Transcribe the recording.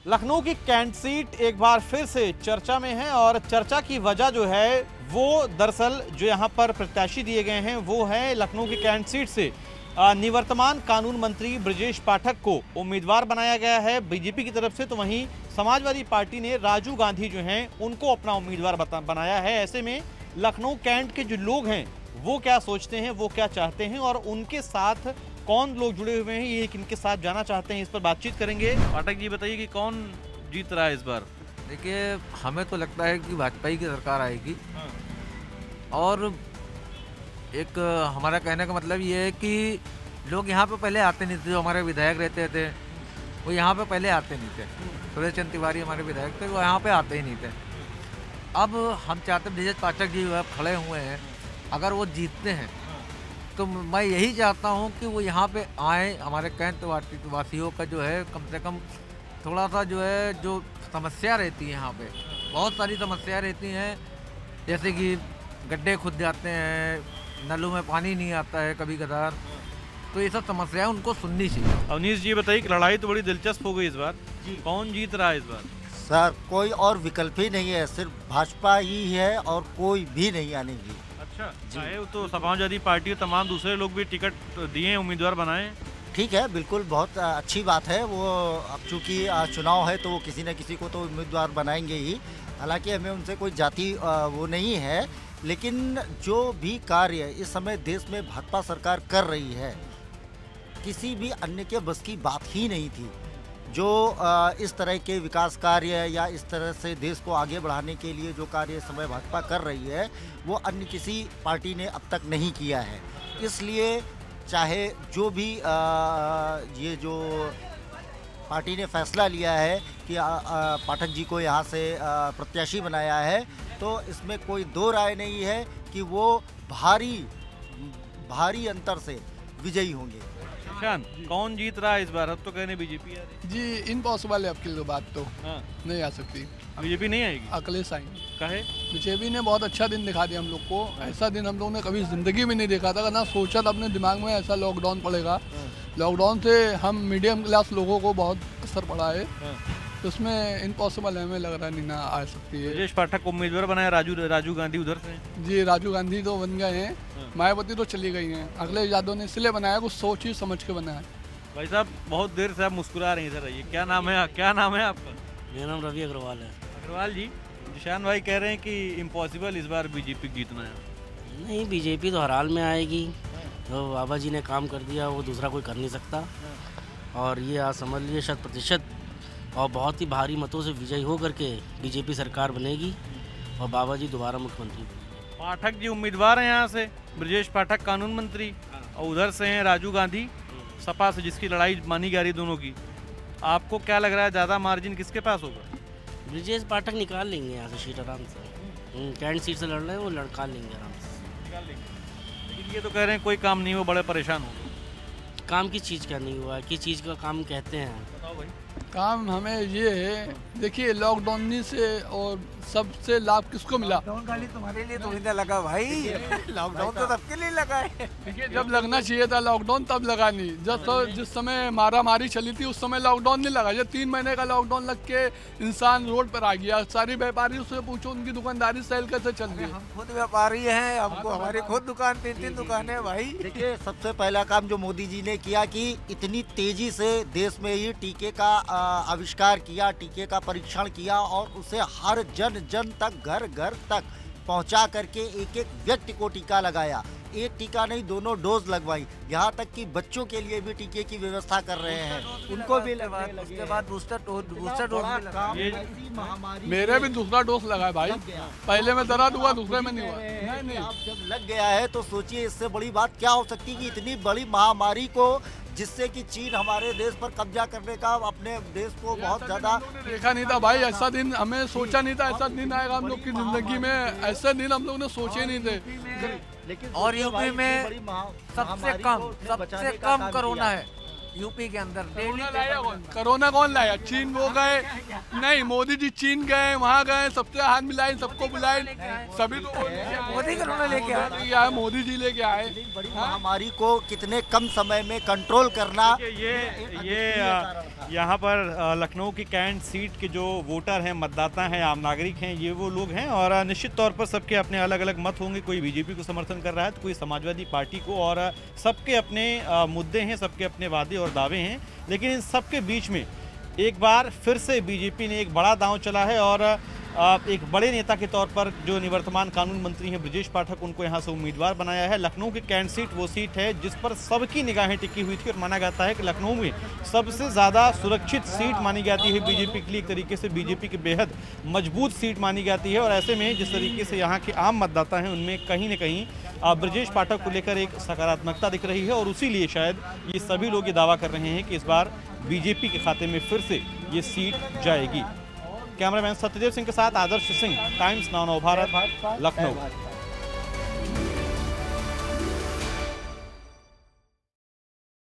लखनऊ की cantt seat एक बार फिर से चर्चा में है और चर्चा की वजह जो है वो दरअसल जो यहाँ पर प्रत्याशी दिए गए हैं वो है लखनऊ की कैंट सीट से निवर्तमान कानून मंत्री ब्रजेश पाठक को उम्मीदवार बनाया गया है बीजेपी की तरफ से। तो वहीं समाजवादी पार्टी ने राजू गांधी जो हैं उनको अपना उम्मीदवार बनाया है। ऐसे में लखनऊ कैंट के जो लोग हैं वो क्या सोचते हैं, वो क्या चाहते हैं और उनके साथ कौन लोग जुड़े हुए हैं, ये किनके साथ जाना चाहते हैं, इस पर बातचीत करेंगे। पाठक जी बताइए कि कौन जीत रहा है इस बार? देखिए, हमें तो लगता है कि भाजपा की सरकार आएगी। और एक हमारा कहने का मतलब ये है कि लोग यहाँ पे पहले आते नहीं थे। जो हमारे विधायक रहते थे वो यहाँ पे पहले आते नहीं थे। सुरेश चंद्र तिवारी हमारे विधायक थे, वो यहाँ पे आते ही नहीं थे। अब हम चाहते ब्रजेश पाठक जी खड़े हुए हैं, अगर वो जीतते हैं तो मैं यही चाहता हूँ कि वो यहाँ पे आए। हमारे कैंट वासियों का जो है कम से कम थोड़ा सा जो है जो समस्या रहती है यहाँ पे, बहुत सारी समस्या रहती हैं, जैसे कि गड्ढे खुद जाते हैं, नलों में पानी नहीं आता है कभी कभार, तो ये सब समस्याएं उनको सुननी चाहिए। अवनीश जी बताइए कि लड़ाई तो बड़ी दिलचस्प हो गई इस बार, कौन जीत रहा है इस बार? सर कोई और विकल्प ही नहीं है, सिर्फ भाजपा ही है और कोई भी नहीं आनेगी। अच्छा, चाहे तो समाजवादी पार्टी और तमाम दूसरे लोग भी टिकट दिए, उम्मीदवार बनाए। ठीक है, बिल्कुल बहुत अच्छी बात है। वो अब चूँकि चुनाव है तो वो किसी न किसी को तो उम्मीदवार बनाएंगे ही। हालांकि हमें उनसे कोई जाति वो नहीं है, लेकिन जो भी कार्य इस समय देश में भाजपा सरकार कर रही है किसी भी अन्य के बस की बात ही नहीं थी। जो इस तरह के विकास कार्य या इस तरह से देश को आगे बढ़ाने के लिए जो कार्य इस समय भाजपा कर रही है वो अन्य किसी पार्टी ने अब तक नहीं किया है। इसलिए चाहे जो भी ये जो पार्टी ने फैसला लिया है कि पाठक जी को यहाँ से प्रत्याशी बनाया है, तो इसमें कोई दो राय नहीं है कि वो भारी अंतर से विजयी होंगे। कौन जीत रहा है इस बार? अब तो कहने बीजेपी आ रही जी, इम्पॉसिबल है आपकी बात तो। नहीं आ सकती, बीजेपी नहीं आएगी। अखिलेश आएंगे। काहे? बीजेपी ने बहुत अच्छा दिन दिखा दिया हम लोग को। ऐसा दिन हम लोग ने कभी जिंदगी में नहीं देखा था, ना सोचा था अपने दिमाग में ऐसा लॉकडाउन पड़ेगा। लॉकडाउन से हम मीडियम क्लास लोगों को बहुत असर पड़ा है, तो उसमें इम्पॉसिबल है, हमें लग रहा नहीं ना आ सकती है। ब्रजेश पाठक को उम्मीदवार बनाया, राजू गांधी उधर से। जी, राजू गांधी तो बन गए हैं, मायावती तो चली गई हैं। अखिलेश यादव ने इसलिए बनाया, कुछ सोच ही समझ के बनाया। भाई साहब बहुत देर से आप मुस्कुरा रहे हैं, इधर आइए। क्या नाम है आपका? मेरा नाम रवि अग्रवाल है। अग्रवाल जी, जिशान भाई कह रहे हैं कि इम्पॉसिबल इस बार बीजेपी जीतना है। नहीं, बीजेपी तो हर हाल में आएगी। जो बाबा जी ने काम कर दिया वो दूसरा कोई कर नहीं सकता। और ये आज समझ लीजिए 100% और बहुत ही भारी मतों से विजयी हो करके बीजेपी सरकार बनेगी और बाबा जी दोबारा मुख्यमंत्री। पाठक जी उम्मीदवार हैं यहाँ से, ब्रजेश पाठक कानून मंत्री, और उधर से हैं राजू गांधी सपा से, जिसकी लड़ाई मानी जा रही दोनों की। आपको क्या लग रहा है ज़्यादा मार्जिन किसके पास होगा? ब्रजेश पाठक निकाल लेंगे यहाँ से सीट आराम से। कैंट सीट से लड़ रहे हैं, वो निकाल लेंगे आराम से। निकाल लेंगे। लेकिन ये तो कह रहे हैं कोई काम नहीं हुआ, बड़े परेशान हो। काम किस चीज़ का नहीं हुआ, किस चीज़ का काम कहते हैं? बताओ भाई। काम हमें ये है, देखिए लॉकडाउन से और सबसे लाभ किसको मिला? लॉकडाउन खाली तुम्हारे लिए थोड़ी ना लगा भाई, लॉकडाउन तो सबके लिए लगा है। देखिए, जब लगना चाहिए था लॉकडाउन तब लगा नहीं। जिस समय मारामारी चली थी उस समय लॉकडाउन नहीं लगा। जब 3 महीने का लॉकडाउन लग के इंसान रोड पर आ गया, सारी व्यापारी उससे पूछो उनकी दुकानदारी सेल कैसे चल रही है। हम खुद व्यापारी हैं, हमको हमारी खुद दुकान 3 दुकान है भाई। देखिए, सबसे पहला काम जो मोदी जी ने किया कि इतनी तेजी से देश में ही टीके का आविष्कार किया, टीके का परीक्षण किया और उसे हर जन तक, घर तक पहुंचा करके एक व्यक्ति को टीका लगाया। एक टीका नहीं, दोनों डोज लगवाई। यहाँ तक कि बच्चों के लिए भी टीके की व्यवस्था कर रहे हैं, उनको भी उसके बाद बूस्टर डोज मेरे भी दूसरा डोज लगा है भाई। पहले में दर्द हुआ, दूसरे में नहीं हुआ। नहीं, अब जब लग गया है तो सोचिए इससे बड़ी बात क्या हो सकती है कि इतनी बड़ी महामारी को, जिससे कि चीन हमारे देश पर कब्जा करने का, अपने देश को बहुत ज्यादा देखा नहीं था भाई। ऐसा दिन हमें सोचा नहीं था, ऐसा दिन आएगा हम लोग की जिंदगी में। ऐसे दिन हम लोग ने सोचे नहीं थे। और यूपी में सबसे कम कोरोना है यूपी के अंदर। कोरोना कौन लाया? चीन वो गए नहीं, मोदी जी चीन गए, वहाँ गए, सबसे हाथ मिलाए, सबको बुलाए, सभी तो मोदी कोरोना लेके आए, मोदी जी लेके आए। बड़ी महामारी को कितने कम समय में कंट्रोल करना, ये यहाँ पर लखनऊ की कैंट सीट के जो वोटर हैं, मतदाता हैं, आम नागरिक हैं, ये वो लोग हैं और निश्चित तौर पर सबके अपने अलग अलग मत होंगे। कोई बीजेपी को समर्थन कर रहा है तो कोई समाजवादी पार्टी को, और सबके अपने मुद्दे हैं, सबके अपने वादे और दावे हैं। लेकिन इन सबके बीच में एक बार फिर से बीजेपी ने एक बड़ा दांव चला है और एक बड़े नेता के तौर पर जो निवर्तमान कानून मंत्री हैं ब्रजेश पाठक, उनको यहाँ से उम्मीदवार बनाया है। लखनऊ की कैंट सीट वो सीट है जिस पर सबकी निगाहें टिकी हुई थी और माना जाता है कि लखनऊ में सबसे ज़्यादा सुरक्षित सीट मानी जाती है बीजेपी के लिए। एक तरीके से बीजेपी की बेहद मजबूत सीट मानी जाती है और ऐसे में जिस तरीके से यहाँ के आम मतदाता हैं उनमें कहीं न कहीं ब्रजेश पाठक को लेकर एक सकारात्मकता दिख रही है और उसी लिए शायद ये सभी लोग ये दावा कर रहे हैं कि इस बार बीजेपी के खाते में फिर से ये सीट जाएगी। कैमरामैन सत्यदेव सिंह के साथ आदर्श सिंह, टाइम्स नाउ नव भारत, लखनऊ।